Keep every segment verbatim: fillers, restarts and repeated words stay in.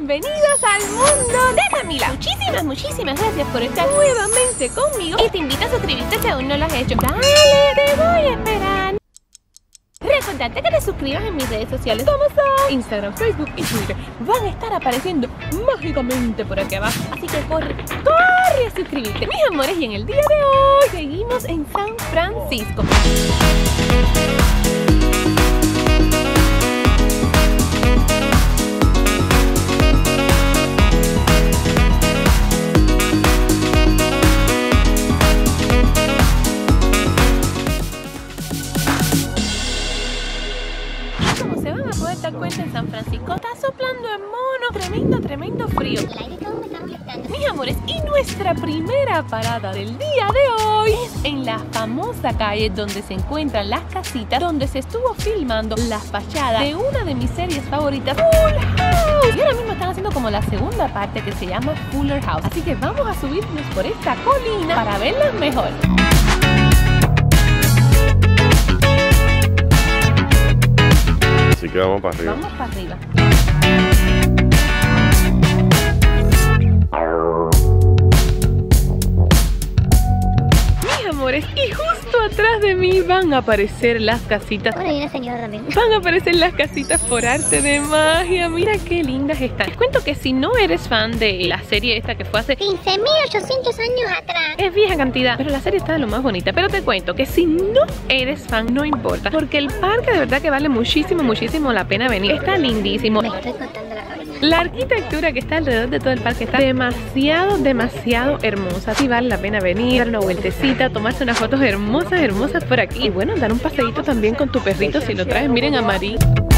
bienvenidos al mundo de Camila. Muchísimas, muchísimas gracias por estar nuevamente conmigo y te invito a suscribirte si aún no lo has hecho. Dale, te voy a esperar. Recordarte que te suscribas en mis redes sociales como son Instagram, Facebook y Twitter. Van a estar apareciendo mágicamente por aquí abajo. Así que corre, corre a suscribirte, mis amores. Y en el día de hoy seguimos en San Francisco. Cuenta en San Francisco está soplando en mono, tremendo, tremendo frío. El aire todo me está molestando. Mis amores, y nuestra primera parada del día de hoy es en la famosa calle donde se encuentran las casitas, donde se estuvo filmando la fachada de una de mis series favoritas, Full House. Y ahora mismo están haciendo como la segunda parte que se llama Fuller House. Así que vamos a subirnos por esta colina para verlas mejor. Así que vamos para arriba. Vamos para arriba. Mis amores, y justo atrás de mí van a aparecer las casitas. Bueno, y una señora también. Van a aparecer las casitas por arte de magia. Mira qué lindas están. Les cuento que si no eres fan de la serie esta que fue hace quince mil ochocientos años atrás. Es vieja cantidad, pero la serie está de lo más bonita. Pero te cuento que si no eres fan, no importa, porque el parque de verdad que vale muchísimo, muchísimo la pena venir. Está lindísimo. Me estoy cortando la cabeza. La arquitectura que está alrededor de todo el parque está demasiado, demasiado hermosa. Sí vale la pena venir, dar una vueltecita, tomarse unas fotos hermosas, hermosas por aquí. Y bueno, dar un paseíto también con tu perrito si lo traes. Miren a Marí.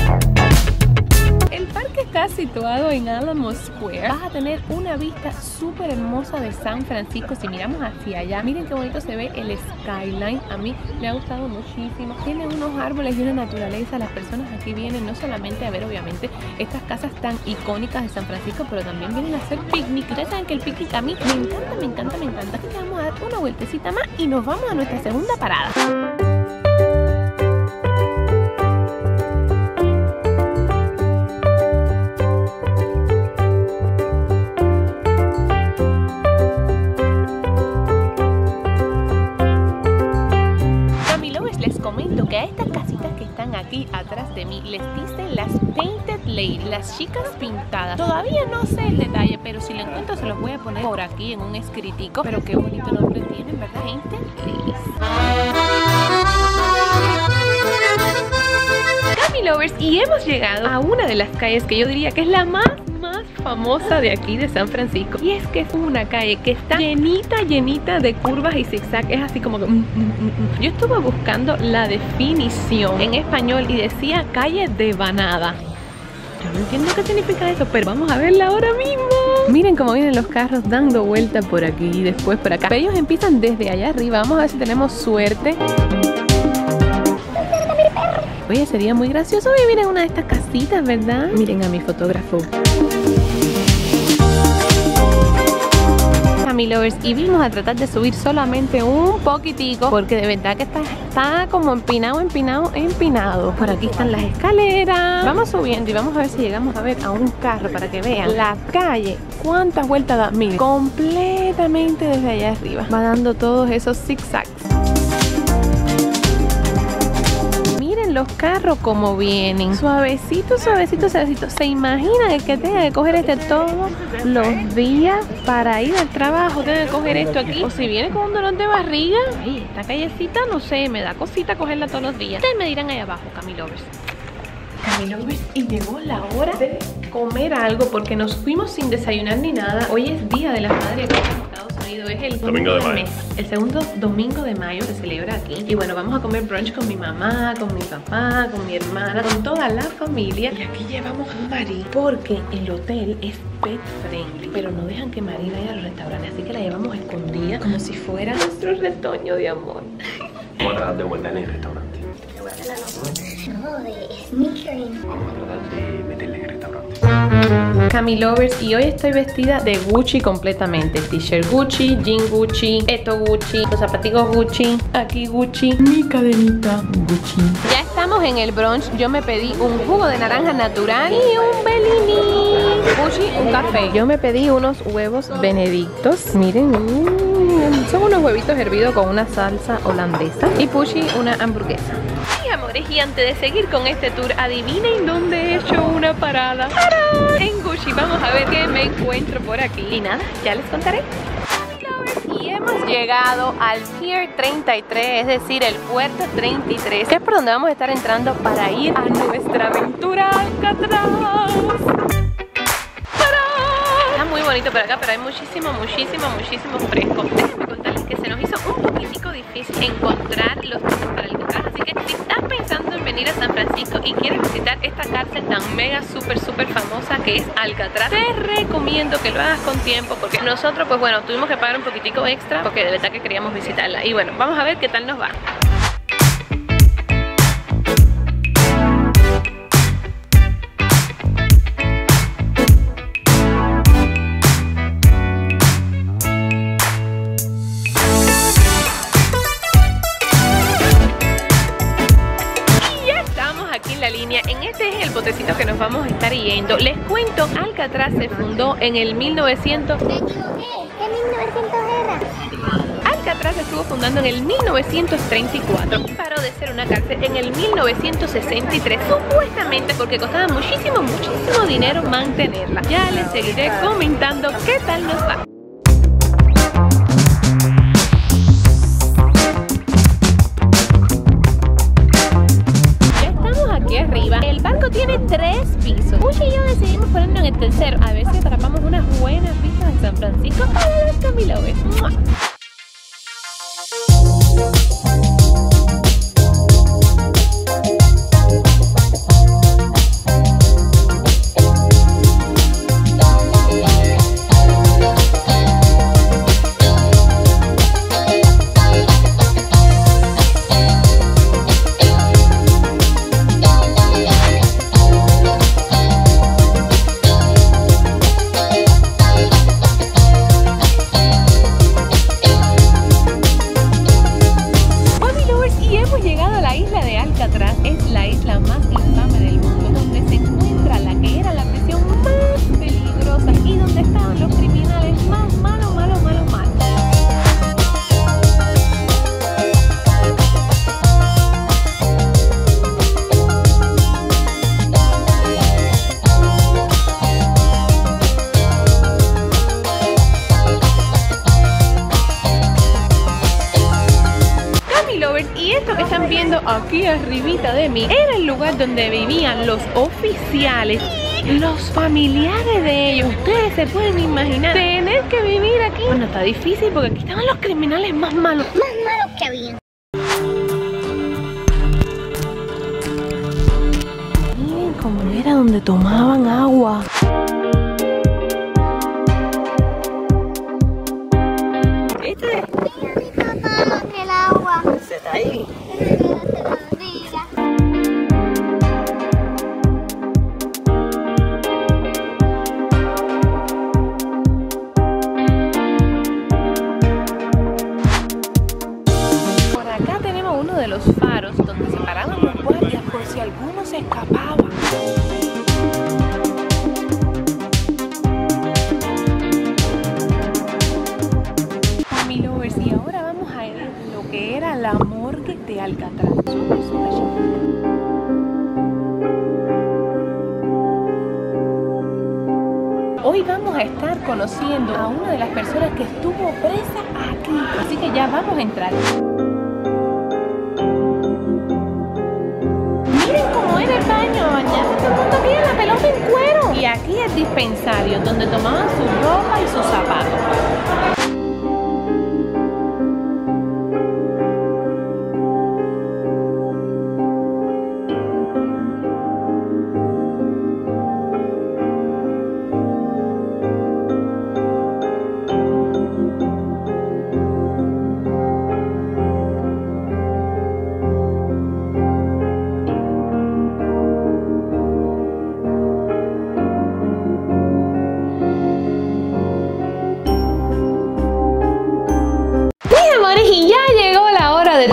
El parque está situado en Alamo Square. Vas a tener una vista súper hermosa de San Francisco. Si miramos hacia allá, miren qué bonito se ve el skyline. A mí me ha gustado muchísimo. Tiene unos árboles y una naturaleza. Las personas aquí vienen no solamente a ver, obviamente, estas casas tan icónicas de San Francisco, pero también vienen a hacer picnic. Ustedes saben que el picnic a mí me encanta, me encanta, me encanta. Así que vamos a dar una vueltecita más y nos vamos a nuestra segunda parada. Que a estas casitas que están aquí atrás de mí les dicen las Painted Lady, las chicas pintadas. Todavía no sé el detalle, pero si lo encuentro se los voy a poner por aquí en un escritico. Pero qué bonito nombre tienen, ¿verdad? Painted Ladies. Camilovers, y hemos llegado a una de las calles que yo diría que es la más más famosa de aquí de San Francisco, y es que es una calle que está llenita, llenita de curvas y zigzag. Es así como que mm, mm, mm. Yo estuve buscando la definición en español y decía calle devanada. Yo no entiendo qué significa eso, pero vamos a verla ahora mismo. Miren cómo vienen los carros dando vuelta por aquí y después por acá. Pero ellos empiezan desde allá arriba. Vamos a ver si tenemos suerte. Oye, sería muy gracioso vivir en una de estas casitas, ¿verdad? Miren a mi fotógrafo. Camilovers, y vamos a tratar de subir solamente un poquitico, porque de verdad que está, está como empinado, empinado, empinado. Por aquí están las escaleras. Vamos subiendo y vamos a ver si llegamos a ver a un carro para que vean la calle. ¿Cuántas vueltas da? Miren, completamente desde allá arriba. Va dando todos esos zigzags. Los carros como vienen, suavecito, suavecito, suavecito. ¿Se imaginan el que tenga que coger este todos los días para ir al trabajo? Tenga que coger esto aquí. O si viene con un dolor de barriga, ay, esta callecita, no sé, me da cosita cogerla todos los días. Ustedes me dirán ahí abajo, Camilovers. Camilovers, y llegó la hora de comer algo porque nos fuimos sin desayunar ni nada. Hoy es Día de las Madres aquí en Estados Unidos. Es el domingo de mayo. El segundo domingo de mayo se celebra aquí. Y bueno, vamos a comer brunch con mi mamá, con mi papá, con mi hermana, con toda la familia. Y aquí llevamos a Marí porque el hotel es pet friendly, pero no dejan que Marí vaya al restaurante, así que la llevamos escondida como si fuera nuestro retoño de amor. Vamos a tratar de guardar en el restaurante. No, de sneakering. Vamos a tratar de meterle en el restaurante. Camilovers, y hoy estoy vestida de Gucci completamente. T-shirt Gucci, jean Gucci, esto Gucci, los zapaticos Gucci, aquí Gucci, mi cadenita Gucci. Ya estamos en el brunch. Yo me pedí un jugo de naranja natural y un Bellini. Pushi, un café. Yo me pedí unos huevos benedictos. Miren, mmm, son unos huevitos hervidos con una salsa holandesa. Y Pushi, una hamburguesa. Y amores, y antes de seguir con este tour, adivinen dónde he hecho una parada. ¡Tarán! En Gucci. Vamos a ver qué me encuentro por aquí. Y nada, ya les contaré. Y hemos llegado al Pier treinta y tres, es decir, el puerto treinta y tres, que es por donde vamos a estar entrando para ir a nuestra aventura Alcatraz. Está muy bonito por acá, pero hay muchísimo, muchísimo, muchísimo fresco. Déjenme contarles que se nos hizo un poquitico difícil encontrar los tickets para Alcatraz, así que si estás pensando en venir a San Francisco y quieres visitar esta cárcel tan mega, súper, súper famosa que es Alcatraz, te recomiendo que lo hagas con tiempo, porque nosotros, pues bueno, tuvimos que pagar un poquitico extra porque de verdad que queríamos visitarla. Y bueno, vamos a ver qué tal nos va. La línea, en este es el botecito que nos vamos a estar yendo. Les cuento, Alcatraz se fundó en el mil novecientos. Me equivoqué. ¿Qué mil novecientos era? Alcatraz se estuvo fundando en el mil novecientos treinta y cuatro y paró de ser una cárcel en el mil novecientos sesenta y tres, supuestamente porque costaba muchísimo, muchísimo dinero mantenerla. Ya les seguiré comentando qué tal nos va. Arriba. El barco tiene tres pisos. Pushi y yo decidimos ponernos en el tercero, a ver si atrapamos unas buenas vistas en San Francisco para los Camilovers. Aquí arribita de mí era el lugar donde vivían los oficiales, los familiares de ellos. Ustedes se pueden imaginar tener que vivir aquí. Bueno, está difícil porque aquí estaban los criminales más malos. Más malos que habían. Miren cómo era donde tomaban agua. ¿Viste? Mi papá en el agua. Se está ahí. De los faros donde se paraban los guardias por si alguno se escapaba. Family lovers, y ahora vamos a ver lo que era la morgue de Alcatraz. Súper, súper chiquita. Hoy vamos a estar conociendo a una de las personas que estuvo presa aquí, así que ya vamos a entrar. El baño, bañarse todo el mundo aquí en la pelota en cuero. Y aquí el dispensario donde tomaban su ropa y sus zapatos.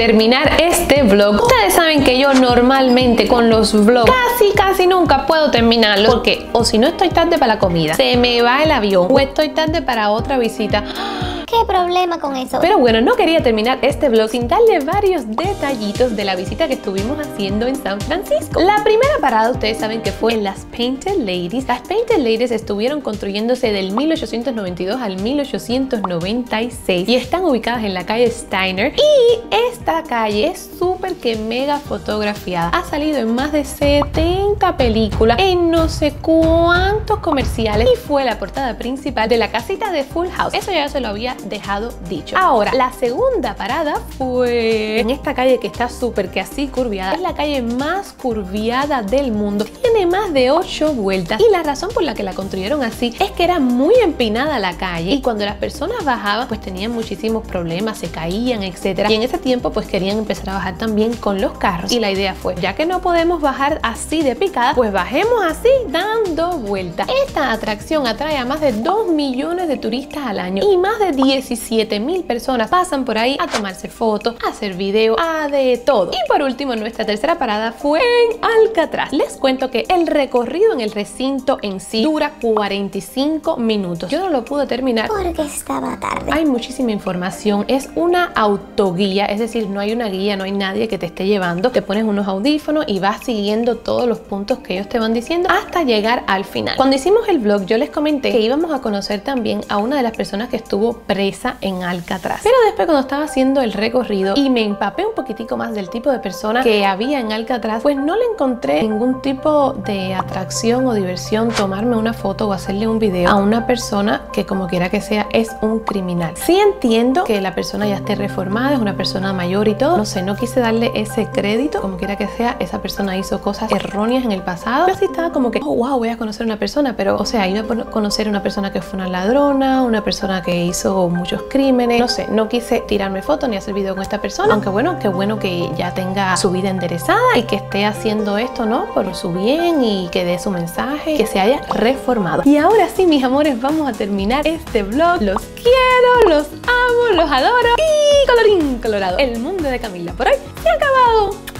terminar este vlog. Ustedes saben que yo normalmente con los vlogs casi casi nunca puedo terminarlos, porque o si no estoy tarde para la comida, se me va el avión, o estoy tarde para otra visita. ¿Qué problema con eso? Pero bueno, no quería terminar este vlog sin darle varios detallitos de la visita que estuvimos haciendo en San Francisco. La primera parada, ustedes saben que fue en las Painted Ladies. Las Painted Ladies estuvieron construyéndose del mil ochocientos noventa y dos al mil ochocientos noventa y seis y están ubicadas en la calle Steiner. Y esta calle es súper que mega fotografiada. Ha salido en más de setenta películas, en no sé cuántos comerciales, y fue la portada principal de la casita de Full House. Eso ya se lo había dejado dicho. Ahora, la segunda parada fue en esta calle que está súper que así curviada. Es la calle más curviada del mundo. Tiene más de ocho vueltas, y la razón por la que la construyeron así es que era muy empinada la calle, y cuando las personas bajaban pues tenían muchísimos problemas, se caían, etcétera. Y en ese tiempo pues querían empezar a bajar también con los carros, y la idea fue, ya que no podemos bajar así de picada, pues bajemos así dando vueltas. Esta atracción atrae a más de dos millones de turistas al año, y más de diecisiete mil personas pasan por ahí a tomarse fotos, a hacer video, a de todo. Y por último, nuestra tercera parada fue en Alcatraz. Les cuento que el recorrido en el recinto en sí dura cuarenta y cinco minutos. Yo no lo pude terminar Porque estaba tarde. hay muchísima información. Es una autoguía, es decir, no hay una guía, no hay nadie que te esté llevando. Te pones unos audífonos y vas siguiendo todos los puntos que ellos te van diciendo hasta llegar al final. Cuando hicimos el vlog, yo les comenté que íbamos a conocer también a una de las personas que estuvo presa en Alcatraz. Pero después, cuando estaba haciendo el recorrido y me empapé un poquitico más del tipo de persona que había en Alcatraz, pues no le encontré ningún tipo de atracción o diversión tomarme una foto o hacerle un video a una persona que, como quiera que sea, es un criminal. Sí entiendo que la persona ya esté reformada, es una persona mayor y todo. No sé, no quise darle ese crédito. Como quiera que sea, esa persona hizo cosas erróneas en el pasado. Yo sí estaba como que, oh wow, voy a conocer a una persona, pero o sea, iba a conocer a una persona que fue una ladrona, una persona que hizo muchos crímenes. No sé, no quise tirarme fotos ni hacer video con esta persona, aunque bueno, qué bueno que ya tenga su vida enderezada y que esté haciendo esto, ¿no? Por su bien, y que dé su mensaje, que se haya reformado. Y ahora sí, mis amores, vamos a terminar este vlog. Los quiero, los amo, los adoro y colorín colorado, el mundo de Camila por hoy se ha acabado.